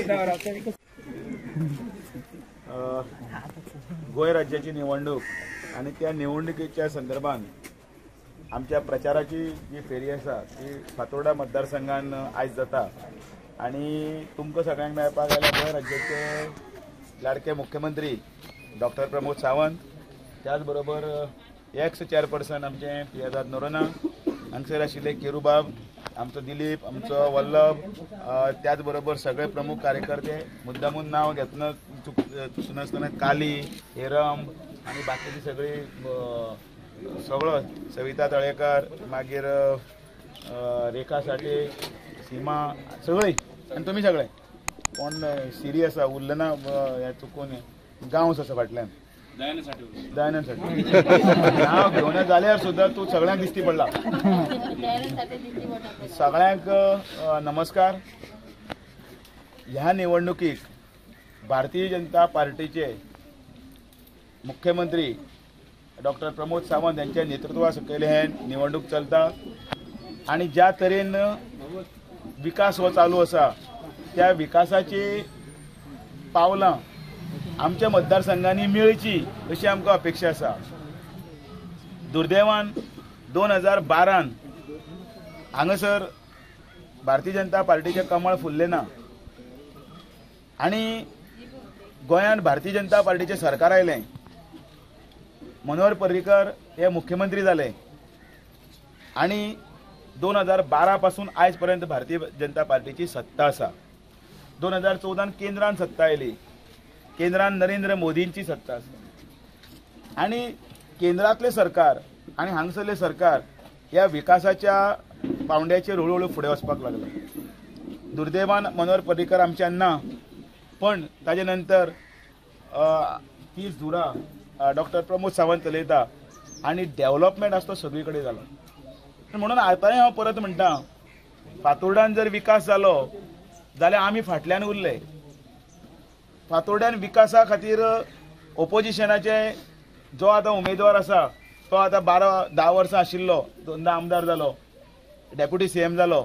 गोय राज्याची निवडणूक आणि त्या निवडणुकीच्या संदर्भात आमच्या प्रचाराची जी फेरी आसा ती फातोर्डा मतदारसंघान आयज जाता आणि तुमकां सगळ्यांक मेळपाक आयल्या गोय राज्याचे लाडके मुख्यमंत्री डॉक्टर प्रमोद सावंत, त्याच बरोबर एक्स चेअरपर्सन आमचे पियादाद नोरोना, हांगसर आशिल्ले केरूबाब, आमचो दिलीप, आमचो वल्लभ, त्याच बरोबर सगळे प्रमुख कार्यकर्ते, मुद्दामून नाव घेतना चुकनासतना काली, हेरम आणि बाकीची सगळी सगळो सविता तळेकर, मागीर रेखा साठे, सीमा सगळी आणि तुमी सगळे कोण सिरियस आसा उरलें ना चुकून गांवस आसा फाटल्यान दयानंद साठे नाव घेवन जाल्यार सुद्दां तूं सगळ्यांक दिश्टी पडला. सगळ्यांक नमस्कार. ह्या निवडणुकीक भारतीय जनता पार्टीचे मुख्यमंत्री डॉक्टर प्रमोद सावंत यांच्या नेतृत्वा सकयल हे निवडणूक चलता आणि ज्या तरेन विकास हो चालू आसा त्या विकासाची पावलां आमच्या मतदारसंघांनी मेळची अशी आमकां अपेक्षा आसा. दुर्दैवान 2012 हांगासर भारतीय जनता पार्टीचे कमळ फुल्लें ना आणि गोंयांत भारतीय जनता पार्टीचे सरकार आयलें. मनोहर पर्रीकर हे मुख्यमंत्री जाले आणि 2012 पासून आयज पर्यंत भारतीय जनता पार्टीची सत्ता आसा. 2014 केंद्रान सत्ता आयली, केंद्रान नरेंद्र मोदींची सत्ता आसा आणि केंद्रातले सरकार आणि हांगसरले सरकार ह्या विकासाच्या पावंड्याचेर हळूहळू फुडें वचपाक लागला. दुर्दैवान मनोहर पर्रीकर आमच्यान ना, पण ताजे नंतर 30 धुरा डॉक्टर प्रमोद सावंत चलयता आणि डेव्हलपमेंट आसा तो सगळी कडेन जालो. म्हणून आतांय हांव परत म्हणटा, फातोर्डान जर विकास जालो जाल्यार आमी फाटल्यान उरले. फातोर्ड्यान विकासा खातीर ओपोजिशनाचे जो आतां उमेदवार आसा तो आतां 10 वर्सां आशिल्लो, 2दा आमदार जालो, डेप्युटी सीएम जालो,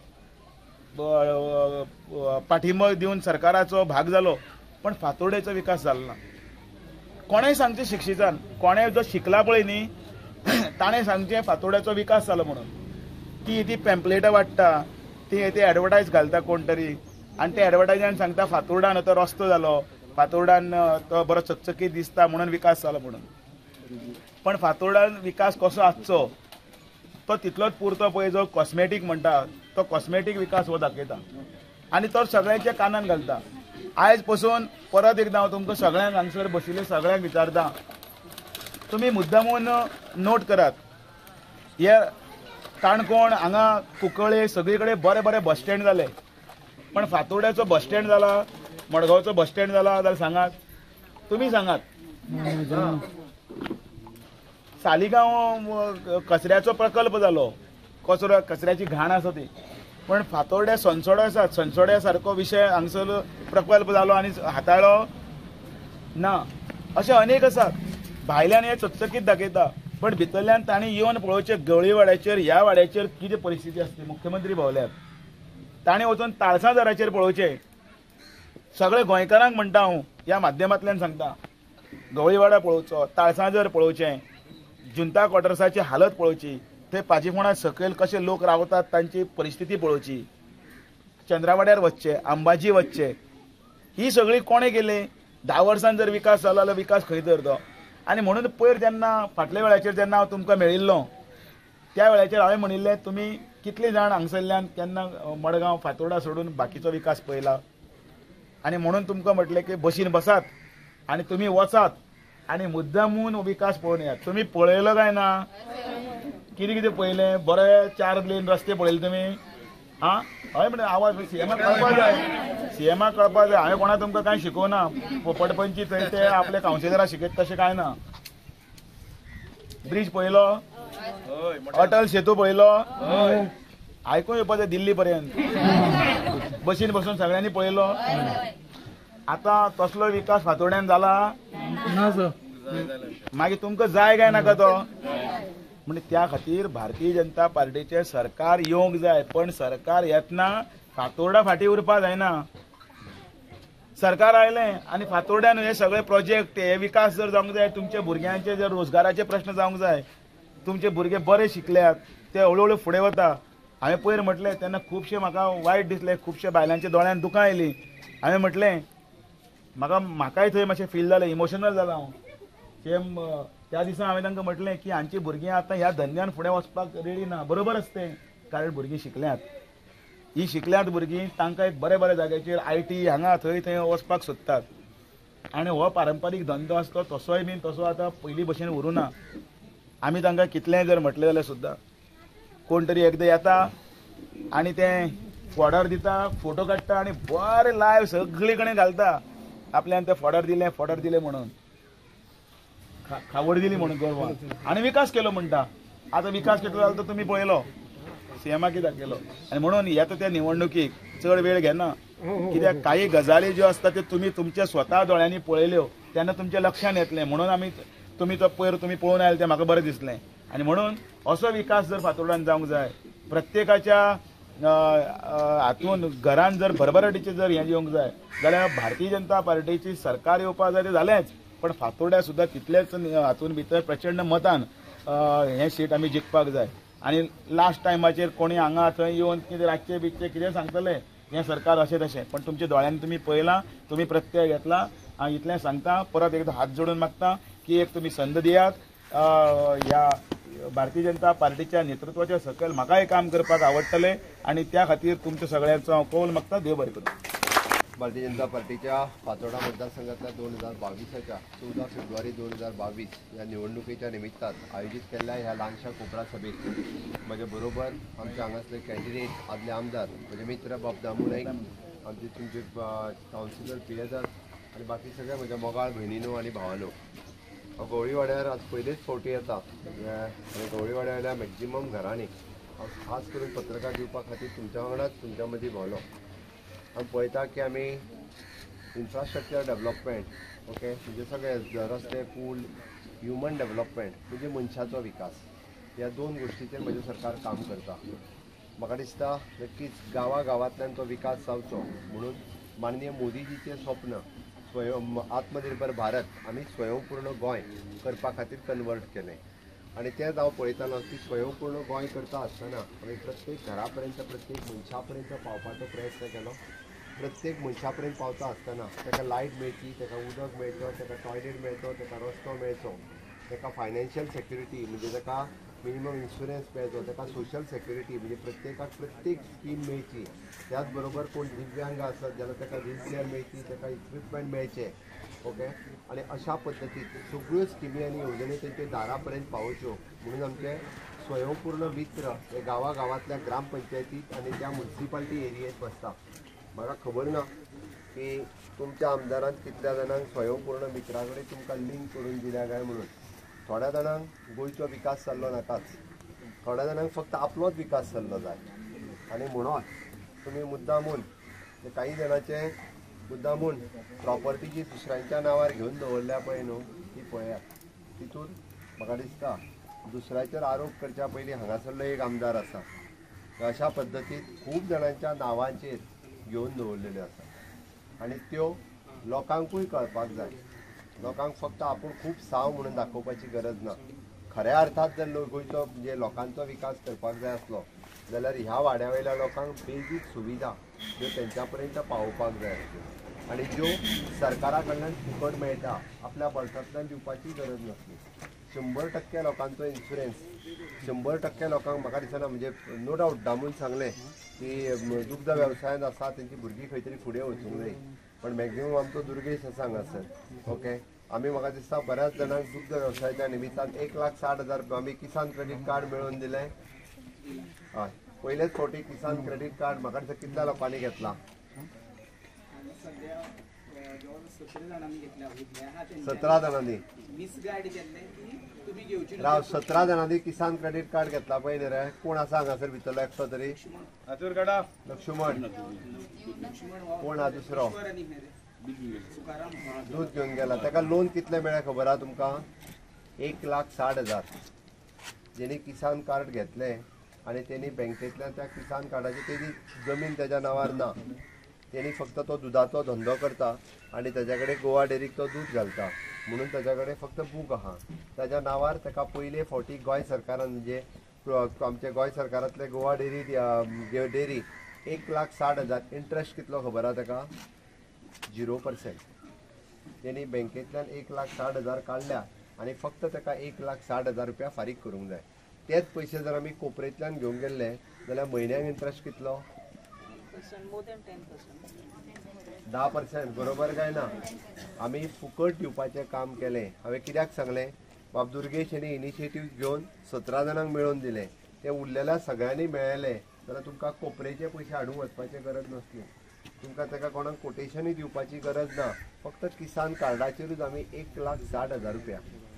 पाठिंबो दिवन सरकाराचो भाग जालो, पण फातोर्डेचो विकास जालो ना. कोणेय सांगचें शिक्षितान, कोणेय जो शिकला पळय न्ही ताणें सांगचें फातोर्ड्याचो विकास जालो म्हणून. ती पॅम्पलेटां वाडटा, ती एडवर्टायज घालता कोण तरी आणि ते एडवर्टायजान सांगता फातोर्डान तो रस्तो जालो, फातोर्डान तो बरो चकचकीत दिसता म्हणून विकास जालो म्हणून. पण फातोर्डान विकास कसो आसचो तो तितलोच पुरतो पळय जो कॉस्मेटीक म्हणटा तो कॉस्मेटीक विकास हो दाखयता आणि तो सगळ्यांच्या कानान घालता. आयज पासून परत एकदां हांव तुमकां सगळ्यांक हांगसर बशिल्ले सगळ्यांक विचारता, तुमी मुद्दामून नोट करात, हे काणकोण हांगा कुंकळे सगळी कडेन बरे बरे बस स्टँड जाले, पण फातोर्ड्याचो बस स्टँड जाला, मडगांवचो बस स्टँड जाला जाल्यार सांगात, तुमी सांगात. सालिगांव कचऱ्याचो प्रकल्प जालो, कचऱ्याची घाण आसा ती, पण फातोर्ड्या सनसोडे आसात, सनसोड्या सारको विशय हांगसर प्रकल्प जालो आनी हाताळ्ळो ना. अशें अनेक आसात. भायल्यान हे चकचकीत दाखयता, पण भितरल्यान तांणी येवन पळोवचें गवळी वाड्याचेर ह्या वाड्याचेर कितें परिस्थिती आसता. मुख्यमंत्री भोंवल्यात, ताणें वचून ताळसाजराचेर पळोवचें. सगळे गोंयकारांक म्हणटा हांव ह्या माध्यमांतल्यान सांगता, गवळीवाडा पळोवचो, ताळसाजर पळोवचें, जुंता क्वॉर्टर्साची हालत पळोवची, थंय पाजीफोंडा सकयल कशे लोक रावतात तांची परिस्थिती पळोवची, चंद्रावाड्यार वचचें, अंबाजी वचचें. ही सगळी कोणे केली? 10 वर्सांत जर विकास जालो जाल्यार विकास खंय तर तो. आनी म्हणून पयर जेन्ना फाटल्या वेळाचेर जेन्ना हांव तुमकां मेळिल्लो त्या वेळाचेर हांवें म्हणिल्लें तुमी कितले जाण हांगसरल्यान केन्ना मडगांव फातोर्डा सोडून बाकीचो विकास पळयला, आनी म्हणून तुमकां म्हटलें की बशीन बसात आनी तुमी वचात आनी मुद्दामून विकास पळोवन येयात. तुमी पळयलो काय ना? कितें कितें पळयलें? बरे 4 लेन रस्ते पळयले तुमी? आं हय म्हणटा आवाज सीएमाक कळपाक जाय, सीएमाक कळपाक जाय. हांवें कोणा तुमकां कांय शिकोवना, पोपटपंची थंय ते आपले कावन्सिलराक शिकयता तशें कांय ना. ब्रिज पळयलो, अटल सेतू पळयलो, आयकून येवपाचें दिल्ली पर्यंत, बशीन बसून सगळ्यांनी पळयलो. आता तसलो विकास फातोर्ड्यान जाला ना सर? मागीर तुमकां जाय काय नाका तो? म्हणजे त्या खातीर भारतीय जनता पार्टीचे सरकार येवंक जाय, पण सरकार येतना फातोर्डा फाटी उरपा जायना. सरकार आयलें आनी फातोर्ड्यान हे सगळे प्रोजेक्ट हे विकास जर जावंक जाय, तुमच्या भुरग्यांचे जर रोजगाराचे प्रश्न जावंक जाय, तुमचे भुरगे बरे शिकल्यात, ते हळूहळू फुडें वता. हांवें पयर म्हटलें तेन्ना खुबशे म्हाका वायट दिसलें, खुबशे बायलांच्या दोळ्यान दुकां आयलीं. हांवें म्हटलें म्हाकाय थंय मातशें फील जालें, इमोशनल जालां हांव. त्या दिसा हांवें तांकां म्हटलें की हांची भुरगीं आतां ह्या धंद्यान फुडें वचपाक रेडी ना. बरोबर आसतें, कारण भुरगीं शिकल्यात. ही शिकल्यात भुरगीं, तांकां एक बरे बरे जाग्याचेर IT हांगा थंय थंय वचपाक सोदतात. आनी हो पारंपारीक धंदो आसता तसोय बीन तसो आतां पयलीं भशेन उरूना. आमी तांकां कितलेंय जर म्हटलें जाल्यार सुद्दां कोण तरी एकदां येता आनी तें फॉर्डर दिता, फोटो काडटा आनी बरें लायव्ह सगळी कडेन घालता. आपल्यान तें फॉर्डर दिलें म्हणून, खावड दिली म्हणून गोरवां, आनी विकास केलो म्हणटा. आतां विकास कितलो जालो तो तुमी पळयलो, सीएमा कित्याक केलो. आनी म्हणून येता त्या निवडणुकीक चड वेळ घेना, कित्याक काही गजाली ज्यो आसता त्यो तुमी तुमच्या स्वता दोळ्यांनी पळयल्यो तेन्ना तुमच्या लक्षांत येतलें. म्हणून तुमी तो पयर तुमी पळोवन आयले तें म्हाका बरें दिसलें. आनी म्हणून असो विकास जर फातोर्ड्यान जावंक जाय, प्रत्येकाच्या हातून घरान जर भरभराटीचें जर हें येवंक जाय जाल्यार भारतीय जनता पार्टीची सरकार येवपाक जाय तें जालेंच, पण फातोर्ड्या सुद्दां तितलेच हातून भितर प्रचंड मतान हें सीट आमी जिखपाक जाय. आनी लास्ट टायमाचेर कोणी हांगा थंय येवन कितें रातचे बितचे कितें सांगतले हें सरकार अशें तशें, पण तुमच्या दोळ्यांनी तुमी पळयलां, तुमी प्रत्यय घेतला. हांव इतलें सांगता, परत एकदां हात जोडून मागता की एक तुमी संद दियात. ह्या भारतीय जनता पार्टीच्या नेतृत्वाच्या सकयल म्हाकाय काम करपाक आवडटलें आनी त्या खातीर तुमच्या सगळ्यांचो हांव कौल मागता. देव बरें करूं. भारतीय जनता पार्टीच्या फातोर्डा मतदारसंघातल्या 2022च्या 14 फेब्रुवारी 2022 या निवडणुकीच्या निमित्तान आयोजित केल्ल्या ह्या ल्हानशा कोपरा सभेत म्हजे बरोबर आमचे हांगासले कॅन्डिडेट आदले आमदार म्हजे मित्र बाब दामू नाईक, आमचे तुमचे कावन्सिलर पियेदार आनी बाकी सगळे म्हज्या मोगाळ भयणीनो आनी भावानो. हांव गवळी वाड्यार आज पयलेच फावटी येता आनी गवळी वाड्यावयल्या मॅक्झिमम घरांनी हांव खास करून पत्रकार दिवपा खातीर तुमच्या वांगडाच तुमच्या मदीं भोंवलो. आमी पळयता की आमी इन्फ्रास्ट्रक्चर डेव्हलपमेंट, ओके, म्हणजे सगळे रस्ते, पूल, ह्युमन डेव्हलपमेंट म्हणजे मनशाचो विकास, ह्या दोन गोश्टीचेर म्हजें सरकार काम करता. म्हाका दिसता नक्कीच गांवांतल्यान तो विकास जावचो म्हणून माननीय मोदीजीचें स्वप्न आत्मनिर्भर भारत आमी स्वयंपूर्ण गोंय करपा खातीर कन्वर्ट केलें. आनी तेंच हांव पळयतालो की स्वयंपूर्ण गोंय करता आसतना आमी प्रत्येक घरापर्यंत प्रत्येक मनशा पर्यंत पावपाचो प्रयत्न केलो. प्रत्येक मनशा पर्यंत पावता आसतना ताका लायट मेळची, ताका उदक मेळचो, ताका टॉयलेट मेळचो, ताका रस्तो मेळचो, ताका फायनान्शियल सेक्युरिटी म्हणजे ताका मिनिमम इन्शुरन्स मेळचो, ताका सोशल सेक्युरिटी म्हणजे प्रत्येकाक प्रत्येक स्कीम मेळची. त्याच बरोबर कोण दिव्यांग आसत जाल्यार ताका व्हीलचेअर मेळची, ताका इक्विपमेंट मेळचे, ओके. आनी अशा पद्दतीन सगळ्यो स्किमी आनी येवजणी तेंचे दारापर्यंत पावच्यो म्हणून आमचे स्वयंपूर्ण मित्र हे गांवांतल्या ग्रामपंचायतीत आनी त्या म्युनिसिपालिटी एरियेत बसता. म्हाका खबर ना की तुमच्या आमदारान कितल्या जाणांक स्वयंपूर्ण मित्रा कडेन तुमकां लिंक करून दिल्या काय म्हणून. थोड्या जाणांक गोंयचो विकास जाल्लो नाकाच, थोड्या जाणांक फक्त आपलोच विकास जाल्लो जाय. आनी म्हणून तुमी मुद्दामून काही जाणांचे मुद्दामून प्रॉपर्टी दुसऱ्यांच्या नांवार घेवन दवरल्या पळय न्हू, ती पळयात. तितून म्हाका दिसता दुसऱ्याचेर आरोप करच्या पयलीं हांगासरलो एक आमदार आसा, अशा पद्दतीन खूब जाणांच्या नांवांचेर घेवन दवरलेल्यो आसा आनी त्यो लोकांकूय कळपाक जाय. लोकांक फक्त आपूण खूब साव म्हणून दाखोवपाची गरज ना. खऱ्या अर्थात जर गोंयचो म्हणजे लोकांचो विकास करपाक जाय आसलो जाल्यार ह्या वाड्या वयल्या लोकांक बेजीक सुविधा ह्यो तेंच्या पर्यंत पावोवपाक जाय आसल्यो आनी ज्यो सरकारा कडल्यान फुकट मेळटा आपल्या बळटांतल्यान दिवपाची गरज नासली. 100% लोकांचो इन्शुरन्स, 100% लोकांक म्हाका दिसना म्हणजे नो डावट दामून सांगलें की दुग्ध वेवसायांत आसा तेंची भुरगीं खंय तरी फुडें वचूंक जाय, पण मॅक्झिमम आमचो दुर्गेश आसा हांगासर, ओके. आमी म्हाका दिसता बऱ्याच जाणांक दुग्ध वेवसायाच्या निमित्तान 1,60,000 रुपया आमी किसान क्रेडीट कार्ड मेळोवन दिलें. हय, पयलेच फावटी किसान क्रेडीट कार्ड म्हाका दिसता कितल्या लोकांनी घेतला? 17 जाणांनी. राव 17 जाणांनी किसान क्रेडीट कार्ड घेतला पळय न्ही रे. कोण आसा हांगासर भितरलो एकटो तरी? लक्ष्मण. कोण हा दुसरो? दूध घेवन गेला. ताका लोन कितले मेळ्ळे खबर आहा तुमकां? 1,60,000. जेणी किसान कार्ड घेतले आनी तेणी बँकेंतल्यान त्या किसान कार्डाची तेजी जमीन तेज्या नांवार ना, त्यांनी फक्त तो दुधाचो धंदो करता आणि त्याच्याकडे गोवा डेरीक तो दूध घालता म्हणून त्याच्याकडे फक्त बूक आहा. त्याच्या नावार ताका पयले फावटी गोंय सरकारान म्हणजे आमचे गोंय सरकारांतले गोवा डेरी 1,60,000 इंटरेस्ट कितलो खबर आहा ताका 0%. त्यांनी बँकेतल्यान 1,60,000 काढल्या आणि फक्त ताका 1,60,000 रुपया फारीक करूंक जाय. तेच पैसे जर आमी कोपरेंतल्यान घेवंक गेल्ले जाल्यार म्हयन्याक इंटरेस्ट कितलो 10%. बरोबर काय ना. आमी फुकट दिवपाचें काम केलें. हांवें कित्याक सांगलें बाब दुर्गेश हेणी इनिशिएटीव घेवन 17 जाणांक मेळोवन दिले. ते उरलेल्या सगळ्यांनी मेळयले जाल्यार तुमकां कोपरेचे पयशे हाडूंक वचपाची गरज नासली. तुमकां ताका कोणाक कोटेशनूय दिवपाची गरज ना. फक्त किसान कार्डाचेरूच आमी 1,60,000 रुपया.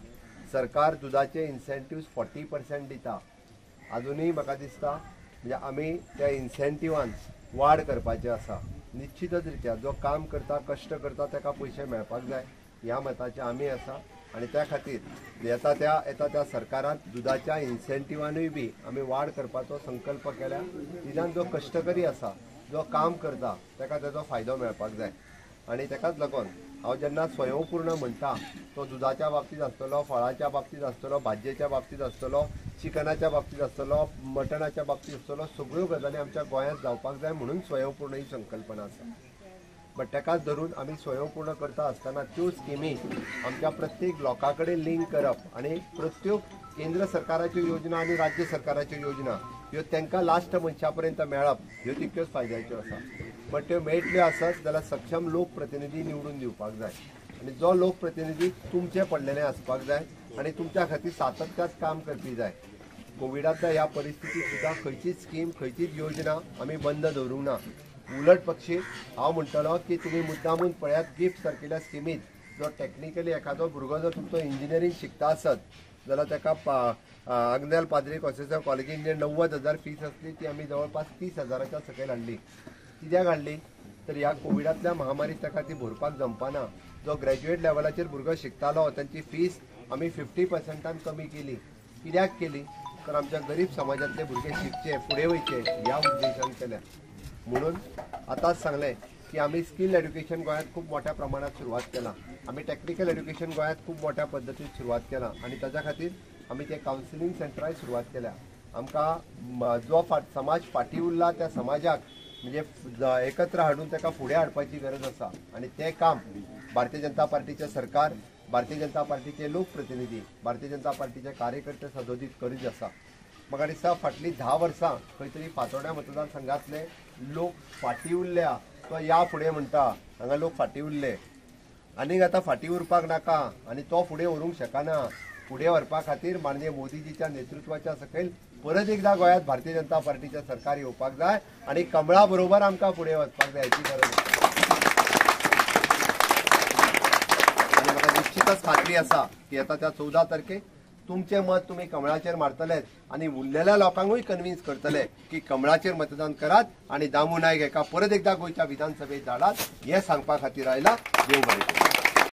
सरकार दुधाचे इन्सेंटिव्स 40% दिता. अजूनही म्हाका दिसता म्हणजे आमी त्या इन्सेंटिवान वाड करपाचें आसा. निश्चितच रित्या जो काम करता कश्ट करता ताका पयशे मेळपाक जाय ह्या मताचे आमी आसा. आणि त्या खातीर येता त्या सरकारान दुधाच्या इन्सेंटिवानूय बी आमी वाड करपाचो संकल्प केल्या. निदान जो कश्टकरी आसा जो काम करता ताका ताचो फायदो मेळपाक जाय. आणि ताकाच लागून हांव जेन्ना स्वयंपूर्ण म्हणटा तो दुधाच्या बाबतीत आसतलो, फळाच्या बाबतीत आसतलो, भाजयेच्या बाबतीत आसतलो, चिकनाच्या बाबतीत आसतलो, मटणाच्या बाबतीत आसतलो, सगळ्यो गजाली आमच्या गोंयांत जावपाक जाय म्हणून स्वयंपूर्ण ही संकल्पना आसा. बट ताकाच धरून आमी स्वयंपूर्ण करता आसतना त्यो स्किमी आमच्या प्रत्येक लोकां कडेन लिंक करप आणि प्रत्येक केंद्र सरकाराच्यो योजना आणि राज्य सरकाराच्यो योजना ह्यो तांकां लास्ट मनशा पर्यंत मेळप ह्यो तितक्योच फायद्याच्यो आसा. बट त्यो मेळटल्यो आसत जाल्यार सक्षम लोकप्रतिनिधी निवडून दिवपाक जाय. आणि जो लोकप्रतिनिधी तुमचे पडलेले आसपाक जाय आणि तुमच्या खातीर सातत्यात काम करपी जाय. कोविडाच्या ह्या परिस्थितीत सुद्धा खंयचीच स्कीम खंयचीच योजना आमी बंद दवरूंक ना. उलट पक्षी हांव म्हणटलो की तुमी मुद्दामून पळयात गिफ्ट सारकेल्या स्किमीत जो टेक्निकली एखादो भुरगो जर तुमचो इंजिनियरींग शिकता आसत जाल्यार ताका आग्नेल पाद्री कॉसेसा कॉलेजीन जे 90,000 फीस आसली ती आमी जवळपास 30,000च्या सकयल हाडली. कित्याक हाडली तर ह्या कोविडांतल्या महामारीत ताका ती भरपाक जमपाना. जो ग्रॅज्युएट लेवलाचेर भुरगो शिकतालो तांची फीस आमी 50%आन कमी केली. कित्याक केली तर आमच्या गरीब समाजातले भुरगे शिकचे फुडें वयचे ह्या उद्देशान केल्या. म्हणून आतांच सांगलें की आमी स्किल एड्युकेशन गोंयांत खूब मोठ्या प्रमाणात सुरवात केला. आमी टेक्निकल एड्युकेशन गोंयांत खूब मोठ्या पद्दतीन सुरवात केला आणि ताच्या खातीर आमी ते कावन्सिलींग सेंटराय सुरवात केल्या. आमकां जो समाज फाटीं उरला त्या समाजाक म्हणजे एकत्र हाडून ताका फुडें हाडपाची गरज आसा. आणि ते काम भारतीय जनता पार्टीचे सरकार, भारतीय जनता पार्टीचे लोकप्रतिनिधी, भारतीय जनता पार्टीचे कार्यकर्ते सदोदीत करीत आसा. म्हाका दिसता फाटलीं 10 वर्सां खंय तरी फातोर्ड्या मतदारसंघातले लोक फाटीं उरल्या तो या फुडें म्हणटा हांगा लोक फाटीं उरले आनीक आतां फाटीं उरपाक नाका आनी तो फुडें व्हरूंक शकना. फुडें व्हरपा खातीर माननीय मोदीजीच्या नेतृत्वाच्या सकयल परत एकदा गोंयांत भारतीय जनता पार्टीचे सरकार येवपाक जाय आणि कमळा बरोबर आमकां फुडें वचपाक जाय हाची गरज आसा. आनी म्हाका निश्चितच खात्री आसा की येता त्या 14 तारखेक तुमचे मत तुम्ही कमळाचेर मारतले आणि उरलेल्या लोकांकूय कन्विन्स करतले की कमळाचेर मतदान करात आणि दामू नायक एका परत एकदा गोंयच्या विधानसभेत धाडात हे सांगपा खातीर आयला. देव बरें.